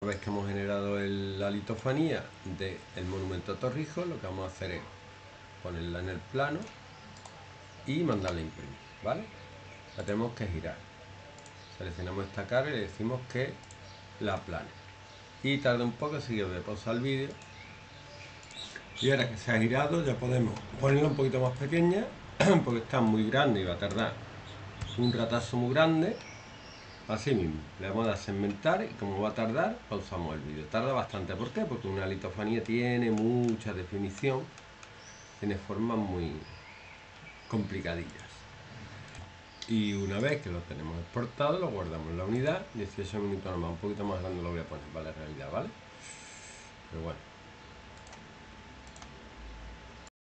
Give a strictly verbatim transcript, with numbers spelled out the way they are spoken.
vez que hemos generado el, la litofanía del monumento a Torrijos, lo que vamos a hacer es ponerla en el plano y mandarla a imprimir, ¿vale? La tenemos que girar. Seleccionamos esta cara y le decimos que la aplane. Y tarda un poco, así que voy a pausar el vídeo. Y ahora que se ha girado ya podemos ponerla un poquito más pequeña, porque está muy grande y va a tardar un ratazo muy grande. Así mismo, le vamos a dar segmentar y como va a tardar, pausamos el vídeo. Tarda bastante, ¿por qué? Porque una litofanía tiene mucha definición, tiene formas muy complicadillas. Y una vez que lo tenemos exportado, lo guardamos en la unidad, dieciocho minutos nomás, un poquito más grande lo voy a poner, ¿vale? En realidad, ¿vale? Pero bueno.